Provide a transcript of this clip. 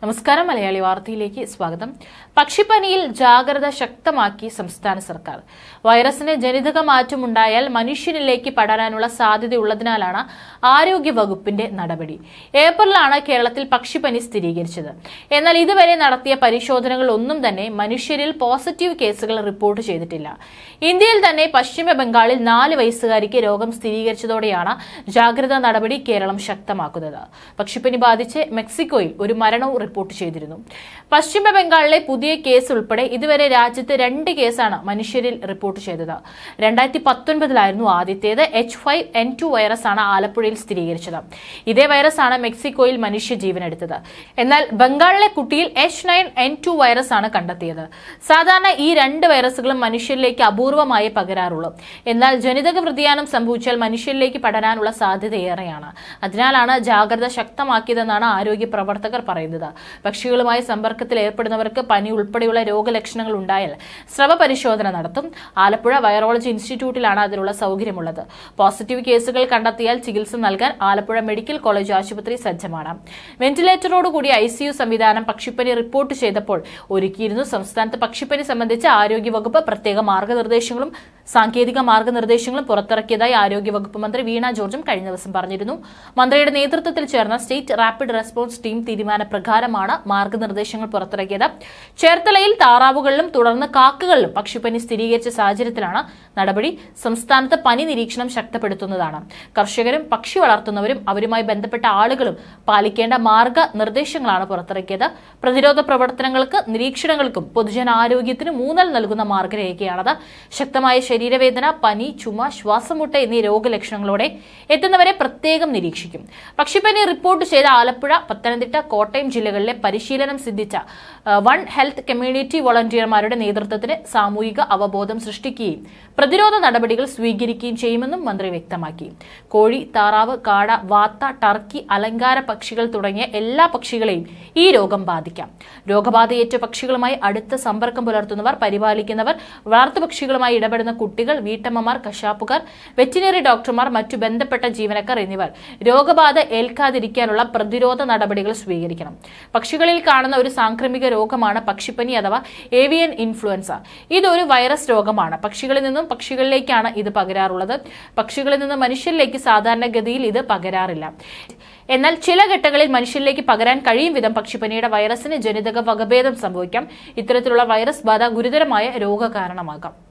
നമസ്കാരം മലയാളി വാർത്തയിലേക്ക് സ്വാഗതം. പക്ഷിപ്പനിയിൽ ജാഗ്രത ശക്തമാക്കി സംസ്ഥാന സർക്കാർ. വൈറസിന് ജനിതക മാറ്റമുണ്ടായാൽ മനുഷ്യരിലേക്ക് പടരാനുള്ള സാധ്യതയുള്ളതിനാലാണ് ആരോഗ്യ വകുപ്പിന്റെ നടപടി. ഏപ്രിലാണ് കേരളത്തിൽ പക്ഷിപ്പനി സ്ഥിരീകരിച്ചത്. എന്നാൽ ഇതുവരെ നടത്തിയ പരിശോധനകൾ ഒന്നും തന്നെ മനുഷ്യരിൽ പോസിറ്റീവ് കേസുകൾ റിപ്പോർട്ട് ചെയ്തിട്ടില്ല. ഇന്ത്യയിൽ തന്നെ പശ്ചിമ ബംഗാളിൽ 4 വയസ്സുകാരിക്ക് രോഗം സ്ഥിരീകരിച്ചതോടെയാണ് ജാഗ്രതാ നടപടി കേരളം ശക്തമാക്കുന്നത്. പക്ഷിപ്പനി ബാധിച്ച് മെക്സിക്കോയിൽ ഒരു മരണവും റിപ്പോർട്ട് ചെയ്തിരുന്നു. പശ്ചിമ ബംഗാളിലെ പുതിയ കേസ് ഉൾപ്പെടെ ഇതുവരെ രാജ്യത്ത് 2 കേസാണ് മനുഷ്യരിൽ റിപ്പോർട്ട് ചെയ്തത്. 2019 ആദ്യത്തേത് H5N2 വൈറസ് ആണ് ആലപ്പുഴയിൽ സ്ഥിരീകരിച്ചത്. ഇതേ വൈറസ് ആണ് മെക്സിക്കോയിൽ മനുഷ്യ ജീവനെടുത്തത്. എന്നാൽ ബംഗാളിലെ കുട്ടിയിൽ H9N2 വൈറസ് ആണ് കണ്ടെത്തിയത്. സാധാരണ ഈ 2 വൈറസുകളും മനുഷ്യരിലേക്ക് അപൂർവമായി പകരാറുള്ളൂ. എന്നാൽ ജനിതക വ്യതിയാനം സംഭവിച്ചാൽ മനുഷ്യരിലേക്ക് പടരാനുള്ള സാധ്യത ഏറെയാണ്. അതിനാലാണ് ജാഗ്രത ശക്തമാക്കിയതെന്നാണ് ആരോഗ്യ പ്രവർത്തകർ പറയുന്നത്. പക്ഷികളുമായി സമ്പർക്കത്തിൽ ഏർപ്പെടുന്നവർക്ക് പനി ഉൾപ്പെടെയുള്ള രോഗലക്ഷണങ്ങൾ ഉണ്ടായാൽ സ്രവ പരിശോധന നടത്തും. ആലപ്പുഴ വൈറോളജി ഇൻസ്റ്റിറ്റ്യൂട്ടിലാണ് അതിനുള്ള സൗകര്യമുള്ളത്. പോസിറ്റീവ് കേസുകൾ കണ്ടെത്തിയാൽ ചികിത്സ നൽകാൻ ആലപ്പുഴ മെഡിക്കൽ കോളേജ് ആശുപത്രി സജ്ജമാണ്. വെന്റിലേറ്ററോടുകൂടി ICU സംവിധാനം പക്ഷിപ്പനി റിപ്പോർട്ട് ചെയ്തപ്പോൾ ഒരുക്കിയിരുന്നു. സംസ്ഥാനത്ത് പക്ഷിപ്പനി സംബന്ധിച്ച് ആരോഗ്യവകുപ്പ് പ്രത്യേക മാർഗനിർദ്ദേശങ്ങളും സാങ്കേതിക മാർഗനിർദ്ദേശങ്ങളും പുറത്തിറക്കിയതായി ആരോഗ്യവകുപ്പ് മന്ത്രി വീണ ജോർജും കഴിഞ്ഞ ദിവസം പറഞ്ഞിരുന്നു. മന്ത്രിയുടെ നേതൃത്വത്തിൽ ചേർന്ന സ്റ്റേറ്റ് റാപ്പിഡ് റെസ്പോൺസ് ടീം തീരുമാനപ്രകാരമാണ് മാർഗനിർദ്ദേശങ്ങൾ പുറത്തിറക്കിയത്. ചേർത്തലയിൽ താറാവുകളിലും തുടർന്ന് കാക്കകളിലും പക്ഷിപ്പനി സ്ഥിരീകരിച്ച സാഹചര്യത്തിലാണ് നടപടി. സംസ്ഥാനത്ത് പനി നിരീക്ഷണം ശക്തപ്പെടുത്തുന്നതാണ്. കർഷകരും പക്ഷി വളർത്തുന്നവരും അവരുമായി ബന്ധപ്പെട്ട ആളുകളും പാലിക്കേണ്ട മാർഗനിർദ്ദേശങ്ങളാണ് പുറത്തിറക്കിയത്. പ്രതിരോധ പ്രവർത്തനങ്ങൾക്ക് നിരീക്ഷണങ്ങൾക്കും പൊതുജനാരോഗ്യത്തിനും ഊന്നൽ നൽകുന്ന മാർഗരേഖയാണത്. ശക്തമായ ശരീരവേദന, പനി, ചുമ, ശ്വാസമുട്ട എന്നീ രോഗലക്ഷണങ്ങളോടെ എത്തുന്നവരെ പ്രത്യേകം നിരീക്ഷിക്കും. പക്ഷിപ്പനി റിപ്പോർട്ട് ചെയ്ത ആലപ്പുഴ, പത്തനംതിട്ട, കോട്ടയം ജില്ലകളിലെ പരിശീലനം സിദ്ധിച്ച വൺ ഹെൽത്ത് കമ്മ്യൂണിറ്റി വോളണ്ടിയർമാരുടെ നേതൃത്വത്തിന് സാമൂഹിക അവബോധം സൃഷ്ടിക്കുകയും പ്രതിരോധ നടപടികൾ സ്വീകരിക്കുകയും ചെയ്യുമെന്നും മന്ത്രി വ്യക്തമാക്കി. കോഴി, താറാവ്, കാട, വാത്ത, ടർക്കി, അലങ്കാര പക്ഷികൾ തുടങ്ങിയ എല്ലാ പക്ഷികളെയും ഈ രോഗം ബാധിക്കാം. രോഗബാധയേറ്റ പക്ഷികളുമായി അടുത്ത സമ്പർക്കം പുലർത്തുന്നവർ, പരിപാലിക്കുന്നവർ, വളർത്തുപക്ഷികളുമായി ഇടപെടുന്ന കുട്ടികൾ, വീട്ടമ്മമാർ, കശാപ്പുകാർ, വെറ്റിനറി ഡോക്ടർമാർ, മറ്റു ബന്ധപ്പെട്ട ജീവനക്കാർ എന്നിവർ രോഗബാധ ഏൽക്കാതിരിക്കാനുള്ള പ്രതിരോധ നടപടികൾ സ്വീകരിക്കണം. പക്ഷികളിൽ കാണുന്ന ഒരു സാംക്രമിക രോഗമാണ് പക്ഷിപ്പനി അഥവാ ഏവിയൻ ഇൻഫ്ലുവൻസ. ഇതൊരു വൈറസ് രോഗമാണ്. പക്ഷികളിൽ നിന്നും പക്ഷികളിലേക്കാണ് ഇത് പകരാറുള്ളത്. പക്ഷികളിൽ നിന്ന് മനുഷ്യരിലേക്ക് സാധാരണഗതിയിൽ ഇത് പകരാറില്ല. എന്നാൽ ചില ഘട്ടങ്ങളിൽ മനുഷ്യരിലേക്ക് പകരാൻ കഴിയും വിധം പക്ഷിപ്പനിയുടെ വൈറസിന് ജനിതക വകഭേദം സംഭവിക്കാം. ഇത്തരത്തിലുള്ള വൈറസ് ബാധ ഗുരുതരമായ രോഗകാരണമാകാം.